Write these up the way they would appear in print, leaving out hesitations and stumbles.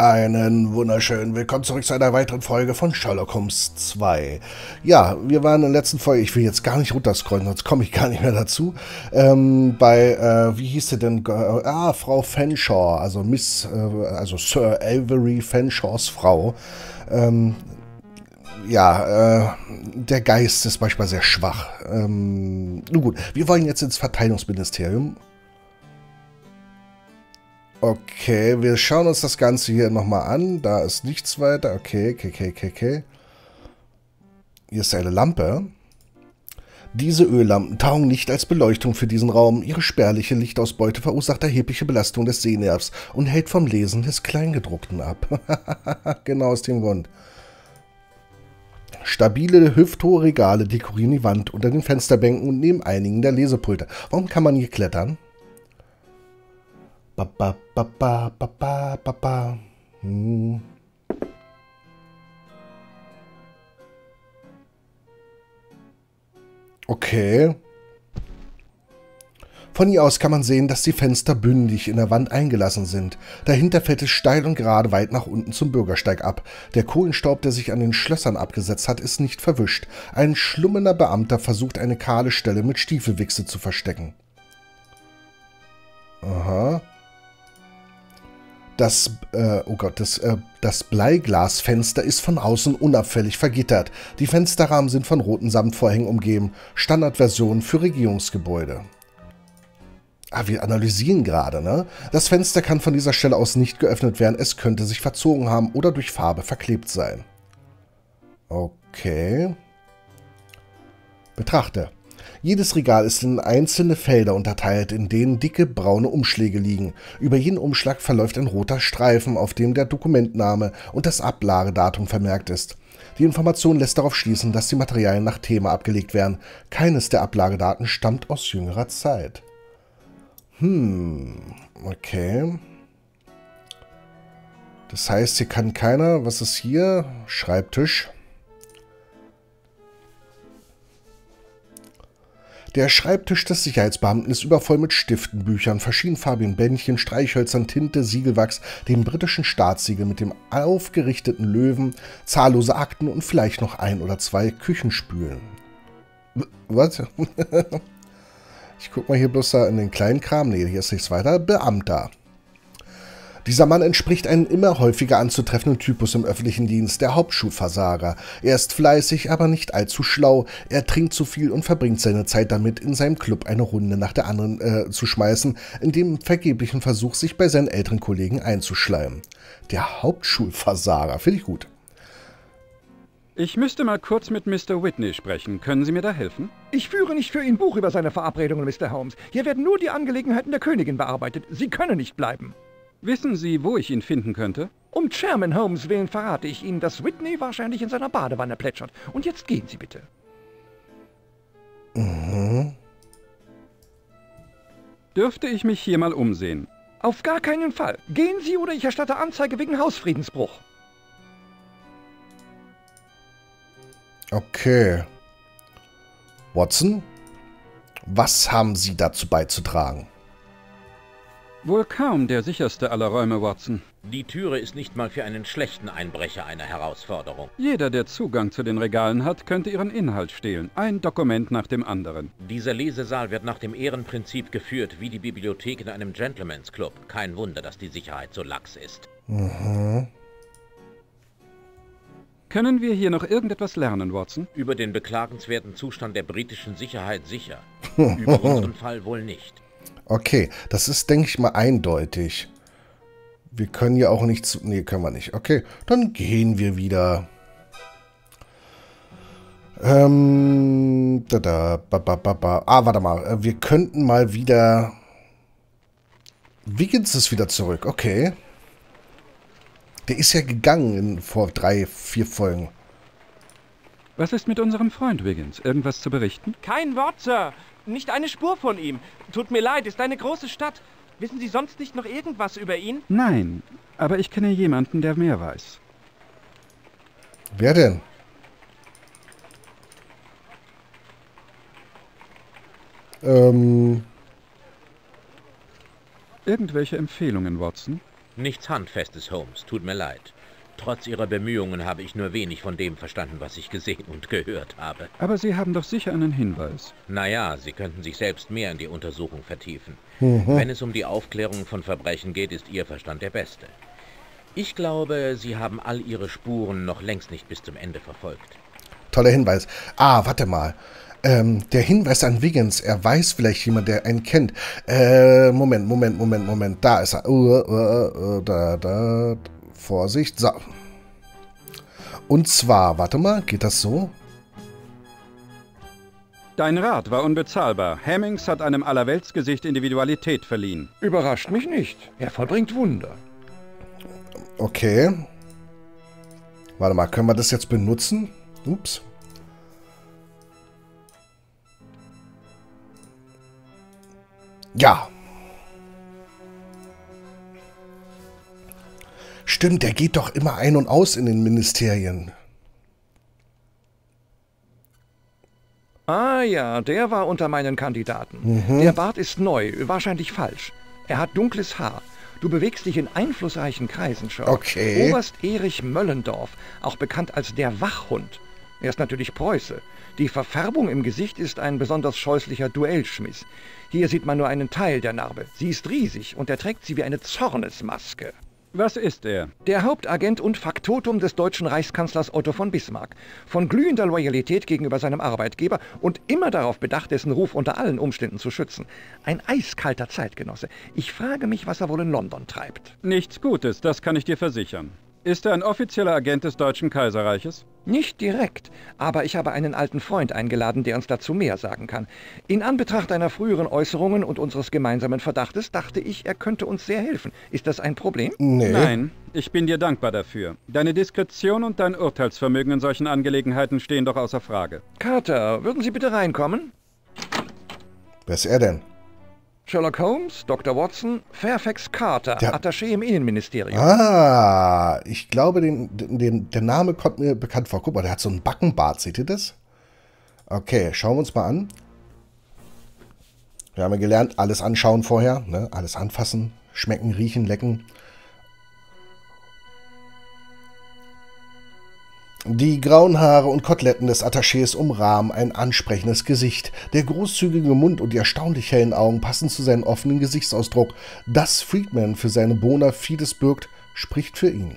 Einen wunderschönen Willkommen zurück zu einer weiteren Folge von Sherlock Holmes 2. Ja, wir waren in der letzten Folge, ich will jetzt gar nicht runterscrollen, sonst komme ich gar nicht mehr dazu, wie hieß sie denn? Frau Fanshawe, also also Sir Avery Fanshaws Frau. Der Geist ist manchmal sehr schwach. Nun gut, wir wollen jetzt ins Verteidigungsministerium. Okay, wir schauen uns das Ganze hier nochmal an. Da ist nichts weiter. Okay. Hier ist eine Lampe. Diese Öllampen taugen nicht als Beleuchtung für diesen Raum. Ihre spärliche Lichtausbeute verursacht erhebliche Belastung des Sehnervs und hält vom Lesen des Kleingedruckten ab. Genau aus dem Grund. Stabile, hüfthohe Regale dekorieren die Wand unter den Fensterbänken und neben einigen der Lesepulte. Warum kann man hier klettern? Okay. Von hier aus kann man sehen, dass die Fenster bündig in der Wand eingelassen sind. Dahinter fällt es steil und gerade weit nach unten zum Bürgersteig ab. Der Kohlenstaub, der sich an den Schlössern abgesetzt hat, ist nicht verwischt. Ein schlummernder Beamter versucht, eine kahle Stelle mit Stiefelwichse zu verstecken. Aha. Das Bleiglasfenster ist von außen unabfällig vergittert. Die Fensterrahmen sind von roten Samtvorhängen umgeben. Standardversion für Regierungsgebäude. Wir analysieren gerade, ne? Das Fenster kann von dieser Stelle aus nicht geöffnet werden. Es könnte sich verzogen haben oder durch Farbe verklebt sein. Okay. Betrachte. Jedes Regal ist in einzelne Felder unterteilt, in denen dicke braune Umschläge liegen. Über jeden Umschlag verläuft ein roter Streifen, auf dem der Dokumentname und das Ablagedatum vermerkt ist. Die Information lässt darauf schließen, dass die Materialien nach Thema abgelegt werden. Keines der Ablagedaten stammt aus jüngerer Zeit. Okay. Das heißt, hier kann keiner... Was ist hier? Schreibtisch. Der Schreibtisch des Sicherheitsbeamten ist übervoll mit Stiften, Büchern, verschiedenfarbigen Bändchen, Streichhölzern, Tinte, Siegelwachs, dem britischen Staatssiegel mit dem aufgerichteten Löwen, zahllose Akten und vielleicht noch ein oder zwei Küchenspülen. Was? Ich guck mal hier bloß da in den kleinen Kram. Nee, hier ist nichts weiter. Beamter. Dieser Mann entspricht einem immer häufiger anzutreffenden Typus im öffentlichen Dienst, der Hauptschulversager. Er ist fleißig, aber nicht allzu schlau. Er trinkt zu viel und verbringt seine Zeit damit, in seinem Club eine Runde nach der anderen zu schmeißen, in dem vergeblichen Versuch, sich bei seinen älteren Kollegen einzuschleimen. Der Hauptschulversager, finde ich gut. Ich müsste mal kurz mit Mr. Whitney sprechen. Können Sie mir da helfen? Ich führe nicht für ihn Buch über seine Verabredungen, Mr. Holmes. Hier werden nur die Angelegenheiten der Königin bearbeitet. Sie können nicht bleiben. Wissen Sie, wo ich ihn finden könnte? Um Chairman Holmes willen verrate ich Ihnen, dass Whitney wahrscheinlich in seiner Badewanne plätschert. Und jetzt gehen Sie bitte. Dürfte ich mich hier mal umsehen? Auf gar keinen Fall. Gehen Sie oder ich erstatte Anzeige wegen Hausfriedensbruch. Okay. Watson, was haben Sie dazu beizutragen? Wohl kaum der sicherste aller Räume, Watson. Die Türe ist nicht mal für einen schlechten Einbrecher eine Herausforderung. Jeder, der Zugang zu den Regalen hat, könnte ihren Inhalt stehlen. Ein Dokument nach dem anderen. Dieser Lesesaal wird nach dem Ehrenprinzip geführt, wie die Bibliothek in einem Gentleman's Club. Kein Wunder, dass die Sicherheit so lax ist. Können wir hier noch irgendetwas lernen, Watson? Über den beklagenswerten Zustand der britischen Sicherheit sicher. Über unseren Fall wohl nicht. Okay, das ist, denke ich mal, eindeutig. Wir können ja auch nicht zu... Nee, können wir nicht. Okay, dann gehen wir wieder. Warte mal. Wir könnten mal wieder... Wiggins ist wieder zurück. Okay. Der ist ja gegangen vor 3, 4 Folgen. Was ist mit unserem Freund Wiggins? Irgendwas zu berichten? Kein Wort, Sir. Nicht eine Spur von ihm. Tut mir leid, ist eine große Stadt. Wissen Sie sonst nicht noch irgendwas über ihn? Nein, aber ich kenne jemanden, der mehr weiß. Wer denn? Irgendwelche Empfehlungen, Watson? Nichts Handfestes, Holmes. Tut mir leid. Trotz Ihrer Bemühungen habe ich nur wenig von dem verstanden, was ich gesehen und gehört habe. Aber Sie haben doch sicher einen Hinweis. Naja, Sie könnten sich selbst mehr in die Untersuchung vertiefen. Wenn es um die Aufklärung von Verbrechen geht, ist Ihr Verstand der beste. Ich glaube, Sie haben all Ihre Spuren noch längst nicht bis zum Ende verfolgt. Toller Hinweis. Ah, warte mal. Der Hinweis an Wiggins, er weiß vielleicht jemand, der einen kennt. Moment. Da ist er. Vorsicht. So. Und zwar, warte mal, geht das so? Dein Rat war unbezahlbar. Hemmings hat einem Allerweltsgesicht Individualität verliehen. Überrascht mich nicht. Er vollbringt Wunder. Okay. Warte mal, können wir das jetzt benutzen? Ups. Ja. Stimmt, der geht doch immer ein und aus in den Ministerien. Ah ja, der war unter meinen Kandidaten. Der Bart ist neu, wahrscheinlich falsch. Er hat dunkles Haar. Du bewegst dich in einflussreichen Kreisen, Sherlock. Okay. Oberst Erich Möllendorf, auch bekannt als der Wachhund. Er ist natürlich Preuße. Die Verfärbung im Gesicht ist ein besonders scheußlicher Duellschmiss. Hier sieht man nur einen Teil der Narbe. Sie ist riesig und er trägt sie wie eine Zornesmaske. Was ist er? Der Hauptagent und Faktotum des deutschen Reichskanzlers Otto von Bismarck. Von glühender Loyalität gegenüber seinem Arbeitgeber und immer darauf bedacht, dessen Ruf unter allen Umständen zu schützen. Ein eiskalter Zeitgenosse. Ich frage mich, was er wohl in London treibt. Nichts Gutes, das kann ich dir versichern. Ist er ein offizieller Agent des Deutschen Kaiserreiches? Nicht direkt, aber ich habe einen alten Freund eingeladen, der uns dazu mehr sagen kann. In Anbetracht deiner früheren Äußerungen und unseres gemeinsamen Verdachtes dachte ich, er könnte uns sehr helfen. Ist das ein Problem? Nee. Nein, ich bin dir dankbar dafür. Deine Diskretion und dein Urteilsvermögen in solchen Angelegenheiten stehen doch außer Frage. Carter, würden Sie bitte reinkommen? Wer ist er denn? Sherlock Holmes, Dr. Watson, Fairfax Carter, Der- Attaché im Innenministerium. Ah, ich glaube, der Name kommt mir bekannt vor. Guck mal, der hat so einen Backenbart. Seht ihr das? Okay, schauen wir uns mal an. Wir haben ja gelernt, alles anschauen vorher. Ne? Alles anfassen, schmecken, riechen, lecken. Die grauen Haare und Koteletten des Attachés umrahmen ein ansprechendes Gesicht. Der großzügige Mund und die erstaunlich hellen Augen passen zu seinem offenen Gesichtsausdruck. Dass Friedman für seine bona fides bürgt, spricht für ihn.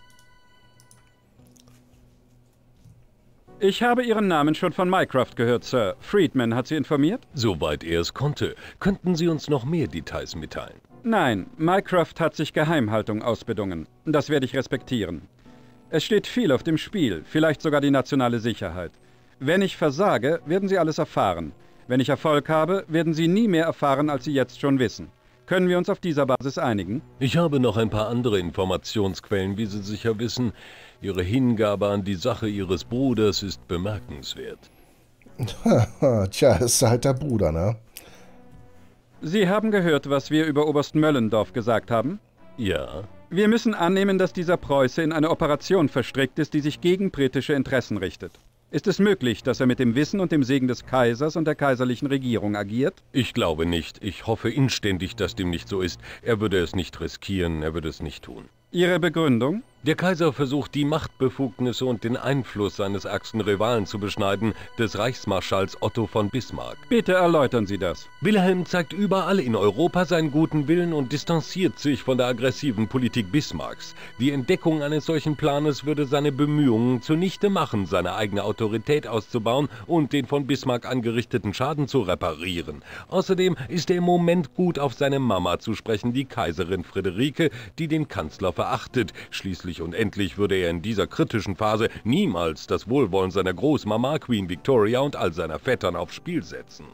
Ich habe Ihren Namen schon von Mycroft gehört, Sir. Friedman hat Sie informiert? Soweit er es konnte. Könnten Sie uns noch mehr Details mitteilen? Nein, Mycroft hat sich Geheimhaltung ausbedungen. Das werde ich respektieren. Es steht viel auf dem Spiel, vielleicht sogar die nationale Sicherheit. Wenn ich versage, werden Sie alles erfahren. Wenn ich Erfolg habe, werden Sie nie mehr erfahren, als Sie jetzt schon wissen. Können wir uns auf dieser Basis einigen? Ich habe noch ein paar andere Informationsquellen, wie Sie sicher wissen. Ihre Hingabe an die Sache Ihres Bruders ist bemerkenswert. Tja, ist halt der Bruder, ne? Sie haben gehört, was wir über Oberst Möllendorf gesagt haben? Ja, Wir müssen annehmen, dass dieser Preuße in eine Operation verstrickt ist, die sich gegen britische Interessen richtet. Ist es möglich, dass er mit dem Wissen und dem Segen des Kaisers und der kaiserlichen Regierung agiert? ich glaube nicht. Ich hoffe inständig, dass dem nicht so ist. Er würde es nicht riskieren, er würde es nicht tun. Ihre Begründung? Der Kaiser versucht, die Machtbefugnisse und den Einfluss seines ärgsten Rivalen zu beschneiden, des Reichsmarschalls Otto von Bismarck. Bitte erläutern Sie das. Wilhelm zeigt überall in Europa seinen guten Willen und distanziert sich von der aggressiven Politik Bismarcks. Die Entdeckung eines solchen Planes würde seine Bemühungen zunichte machen, seine eigene Autorität auszubauen und den von Bismarck angerichteten Schaden zu reparieren. Außerdem ist er im Moment gut auf seine Mama zu sprechen, die Kaiserin Friederike, die den Kanzler verachtet. Schließlich und endlich würde er in dieser kritischen Phase niemals das Wohlwollen seiner Großmama Queen Victoria und all seiner Vettern aufs Spiel setzen.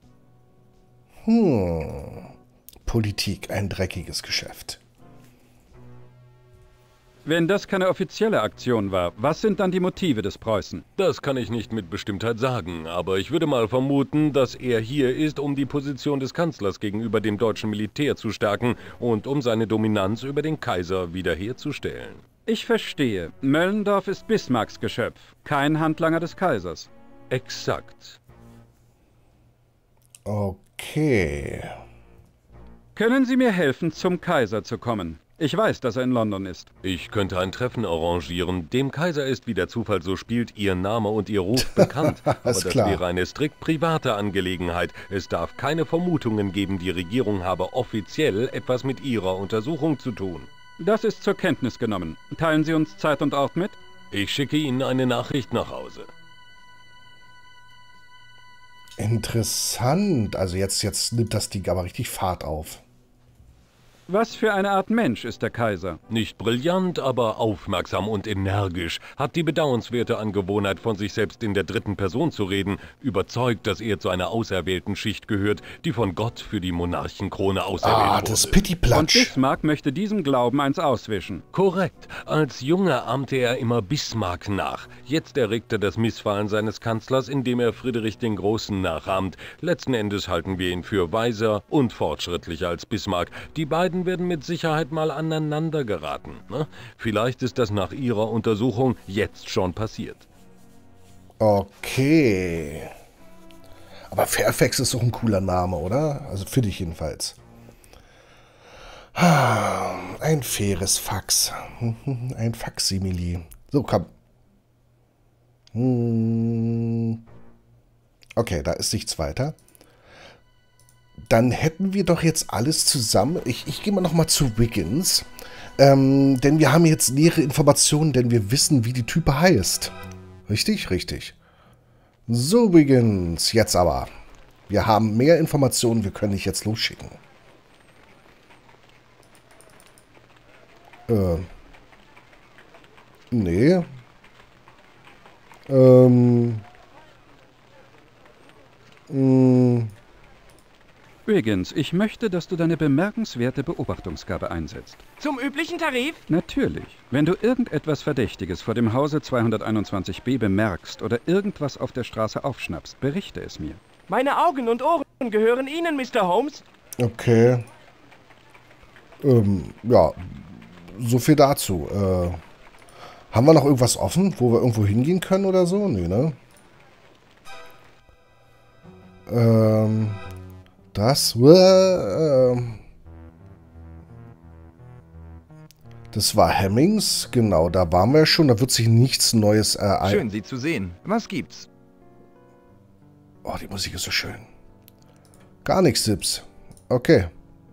Politik, ein dreckiges Geschäft. Wenn das keine offizielle Aktion war, was sind dann die Motive des Preußen? Das kann ich nicht mit Bestimmtheit sagen, aber ich würde mal vermuten, dass er hier ist, um die Position des Kanzlers gegenüber dem deutschen Militär zu stärken und um seine Dominanz über den Kaiser wiederherzustellen. Ich verstehe. Möllendorf ist Bismarcks Geschöpf, kein Handlanger des Kaisers. Exakt. Okay. Können Sie mir helfen, zum Kaiser zu kommen? Ich weiß, dass er in London ist. Ich könnte ein Treffen arrangieren. Dem Kaiser ist, wie der Zufall so spielt, Ihr Name und Ihr Ruf bekannt. Aber das klar. wäre eine strikt private Angelegenheit. Es darf keine Vermutungen geben, die Regierung habe offiziell etwas mit Ihrer Untersuchung zu tun. Das ist zur Kenntnis genommen. Teilen Sie uns Zeit und Ort mit? Ich schicke Ihnen eine Nachricht nach Hause. Interessant. Also jetzt nimmt das Ding aber richtig Fahrt auf. Was für eine Art Mensch ist der Kaiser? Nicht brillant, aber aufmerksam und energisch, hat die bedauernswerte Angewohnheit, von sich selbst in der dritten Person zu reden, überzeugt, dass er zu einer auserwählten Schicht gehört, die von Gott für die Monarchenkrone auserwählt wurde. Das Und Pittiplatsch. Bismarck möchte diesem Glauben eins auswischen. Korrekt. Als Junge ahmte er immer Bismarck nach. Jetzt erregt er das Missfallen seines Kanzlers, indem er Friedrich den Großen nachahmt. Letzten Endes halten wir ihn für weiser und fortschrittlicher als Bismarck. Die beiden werden mit Sicherheit mal aneinander geraten. Ne? Vielleicht ist das nach Ihrer Untersuchung jetzt schon passiert. Okay. Aber Fairfax ist doch ein cooler Name, oder? Also für dich jedenfalls. Ein faires Fax. Ein Faximili. So, komm. Okay, da ist nichts weiter. Dann hätten wir doch jetzt alles zusammen. Ich gehe mal nochmal zu Wiggins. Denn wir haben jetzt nähere Informationen, denn wir wissen, wie die Type heißt. Richtig? Richtig. So, Wiggins. Jetzt aber. Wir haben mehr Informationen, wir können dich jetzt losschicken. Nee. Wiggins, ich möchte, dass du deine bemerkenswerte Beobachtungsgabe einsetzt. Zum üblichen Tarif? Natürlich. Wenn du irgendetwas Verdächtiges vor dem Hause 221b bemerkst oder irgendwas auf der Straße aufschnappst, berichte es mir. Meine Augen und Ohren gehören Ihnen, Mr. Holmes. Okay. Ja, so viel dazu. Haben wir noch irgendwas offen, wo wir irgendwo hingehen können oder so? Nee, ne? Das war Hemmings, genau, da waren wir schon, da wird sich nichts Neues Schön, Sie zu sehen. Was gibt's? Oh, die Musik ist so schön. Gar nichts, Sips. Okay.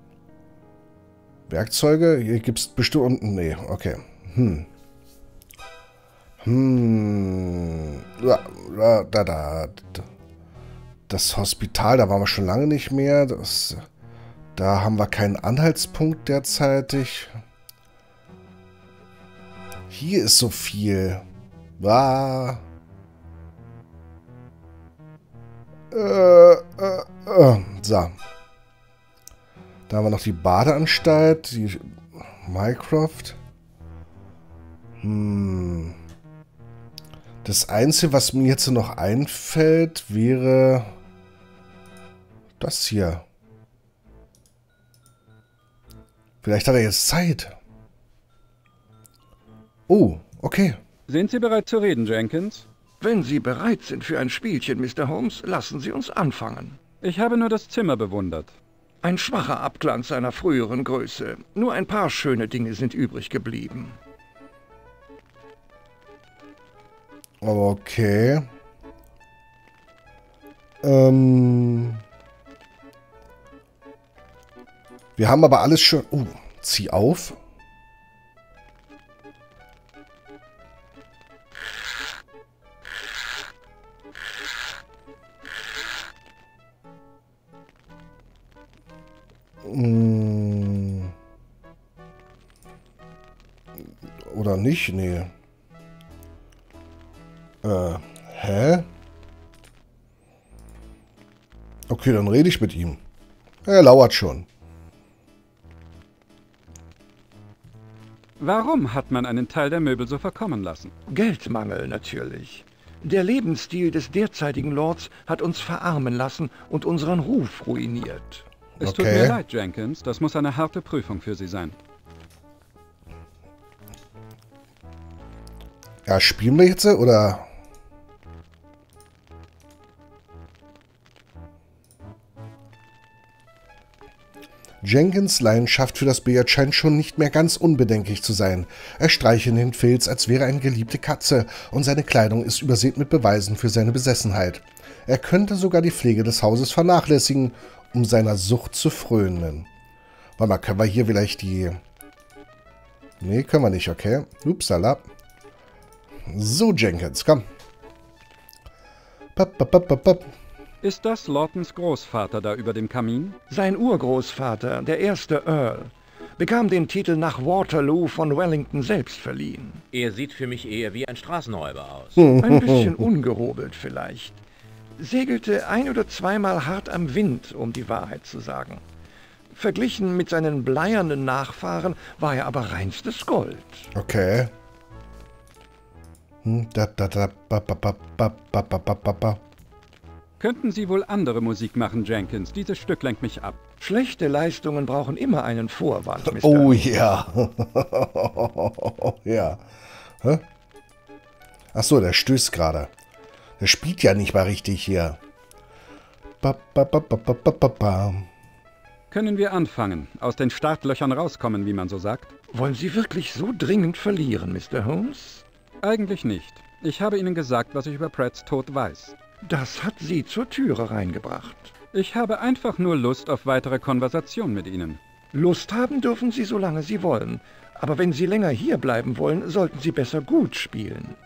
Werkzeuge, hier gibt's bestimmt unten, nee, okay. Das Hospital, da waren wir schon lange nicht mehr. Da haben wir keinen Anhaltspunkt derzeitig. Hier ist so viel. So. Da haben wir noch die Badeanstalt, die Mycroft. Das Einzige, was mir jetzt noch einfällt, wäre das hier. Vielleicht hat er jetzt Zeit. Oh, okay. Sind Sie bereit zu reden, Jenkins? Wenn Sie bereit sind für ein Spielchen, Mr. Holmes, lassen Sie uns anfangen. Ich habe nur das Zimmer bewundert. Ein schwacher Abglanz seiner früheren Größe. Nur ein paar schöne Dinge sind übrig geblieben. Okay. Wir haben aber alles schon... zieh auf. Oder nicht? Nee. Hä? Okay, dann rede ich mit ihm. Er lauert schon. Warum hat man einen Teil der Möbel so verkommen lassen? Geldmangel natürlich. Der Lebensstil des derzeitigen Lords hat uns verarmen lassen und unseren Ruf ruiniert. Es tut mir leid, Jenkins. Das muss eine harte Prüfung für Sie sein. Ja, spielen wir jetzt, oder? Jenkins' Leidenschaft für das Billard scheint schon nicht mehr ganz unbedenklich zu sein. Er streichelt den Filz, als wäre eine geliebte Katze, und seine Kleidung ist übersät mit Beweisen für seine Besessenheit. Er könnte sogar die Pflege des Hauses vernachlässigen, um seiner Sucht zu frönen. Warte mal, können wir hier vielleicht die... Nee, können wir nicht, okay. Upsala. So, Jenkins, komm. Ist das Lawtons Großvater da über dem Kamin? Sein Urgroßvater, der erste Earl, bekam den Titel nach Waterloo von Wellington selbst verliehen. Er sieht für mich eher wie ein Straßenräuber aus. Ein bisschen ungehobelt vielleicht. Segelte ein- oder zweimal hart am Wind, um die Wahrheit zu sagen. Verglichen mit seinen bleiernen Nachfahren war er aber reinstes Gold. Okay. Könnten Sie wohl andere Musik machen, Jenkins? Dieses Stück lenkt mich ab. Schlechte Leistungen brauchen immer einen Vorwand, Mr. Oh ja. Ja. Hä? Ach so, der stößt gerade. Der spielt ja nicht mal richtig hier. Können wir anfangen? Aus den Startlöchern rauskommen, wie man so sagt? Wollen Sie wirklich so dringend verlieren, Mr. Holmes? Eigentlich nicht. Ich habe Ihnen gesagt, was ich über Pratts Tod weiß. Das hat Sie zur Türe reingebracht. Ich habe einfach nur Lust auf weitere Konversation mit Ihnen. Lust haben dürfen Sie, solange Sie wollen. Aber wenn Sie länger hier bleiben wollen, sollten Sie besser gut spielen.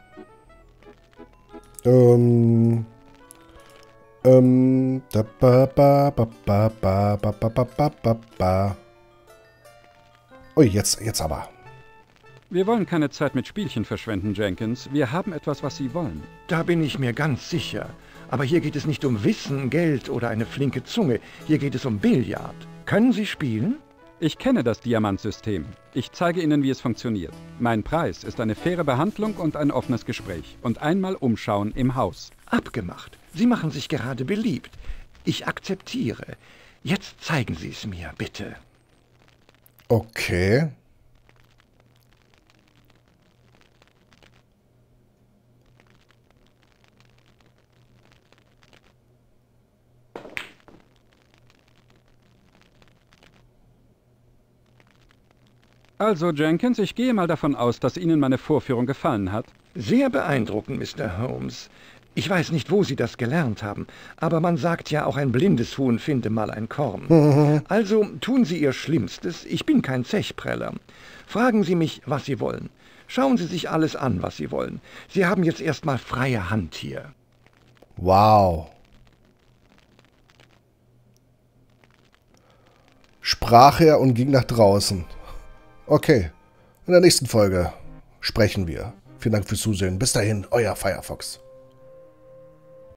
Oh, jetzt aber. Wir wollen keine Zeit mit Spielchen verschwenden, Jenkins. Wir haben etwas, was Sie wollen. Da bin ich mir ganz sicher. Aber hier geht es nicht um Wissen, Geld oder eine flinke Zunge. Hier geht es um Billard. Können Sie spielen? Ich kenne das Diamantsystem. Ich zeige Ihnen, wie es funktioniert. Mein Preis ist eine faire Behandlung und ein offenes Gespräch. Und einmal umschauen im Haus. Abgemacht. Sie machen sich gerade beliebt. Ich akzeptiere. Jetzt zeigen Sie es mir, bitte. Okay. Also, Jenkins, ich gehe mal davon aus, dass Ihnen meine Vorführung gefallen hat. Sehr beeindruckend, Mr. Holmes. Ich weiß nicht, wo Sie das gelernt haben, aber man sagt ja, auch ein blindes Huhn finde mal ein Korn. Also tun Sie Ihr Schlimmstes, ich bin kein Zechpreller. Fragen Sie mich, was Sie wollen. Schauen Sie sich alles an, was Sie wollen. Sie haben jetzt erstmal freie Hand hier. Wow. Sprach er und ging nach draußen. Okay, in der nächsten Folge sprechen wir. Vielen Dank fürs Zusehen. Bis dahin, euer Firefox.